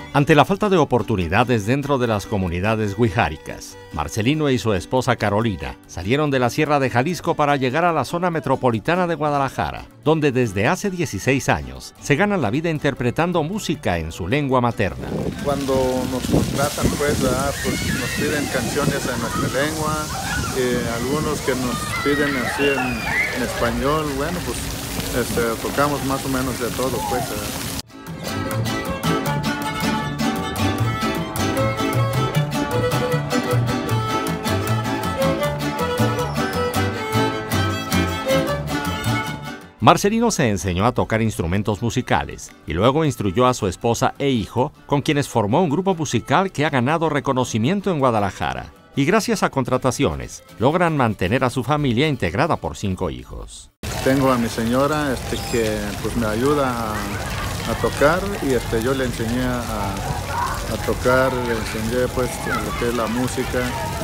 Ante la falta de oportunidades dentro de las comunidades guijáricas, Marcelino y su esposa Carolina salieron de la Sierra de Jalisco para llegar a la zona metropolitana de Guadalajara, donde desde hace 16 años se ganan la vida interpretando música en su lengua materna. Cuando nos contratan, pues nos piden canciones en nuestra lengua, algunos que nos piden así en español, bueno, pues tocamos más o menos de todo, pues. Marcelino se enseñó a tocar instrumentos musicales y luego instruyó a su esposa e hijo, con quienes formó un grupo musical que ha ganado reconocimiento en Guadalajara. Y gracias a contrataciones, logran mantener a su familia integrada por 5 hijos. Tengo a mi señora que pues me ayuda a tocar y yo le enseñé a tocar, le enseñé pues lo que es la música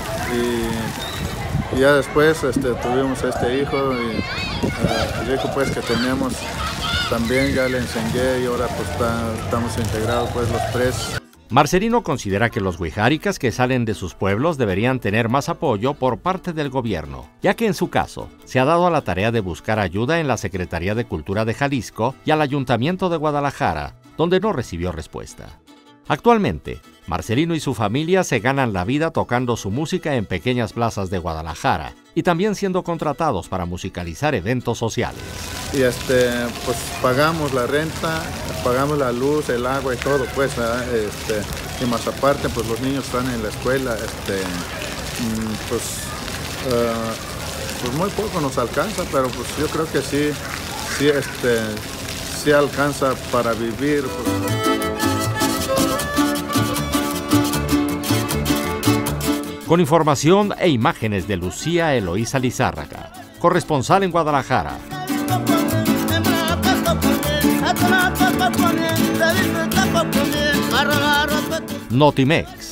y ya después tuvimos este hijo y el hijo pues que teníamos también ya le enseñé y ahora pues estamos integrados pues los 3. Marcelino considera que los guijáricas que salen de sus pueblos deberían tener más apoyo por parte del gobierno, ya que en su caso se ha dado a la tarea de buscar ayuda en la Secretaría de Cultura de Jalisco y al Ayuntamiento de Guadalajara, donde no recibió respuesta. Actualmente, Marcelino y su familia se ganan la vida tocando su música en pequeñas plazas de Guadalajara y también siendo contratados para musicalizar eventos sociales. Y pues pagamos la renta, pagamos la luz, el agua y todo, pues, y más aparte, pues los niños están en la escuela, pues muy poco nos alcanza, pero pues yo creo que sí alcanza para vivir. Pues. Con información e imágenes de Lucía Eloísa Lizárraga, corresponsal en Guadalajara. Notimex.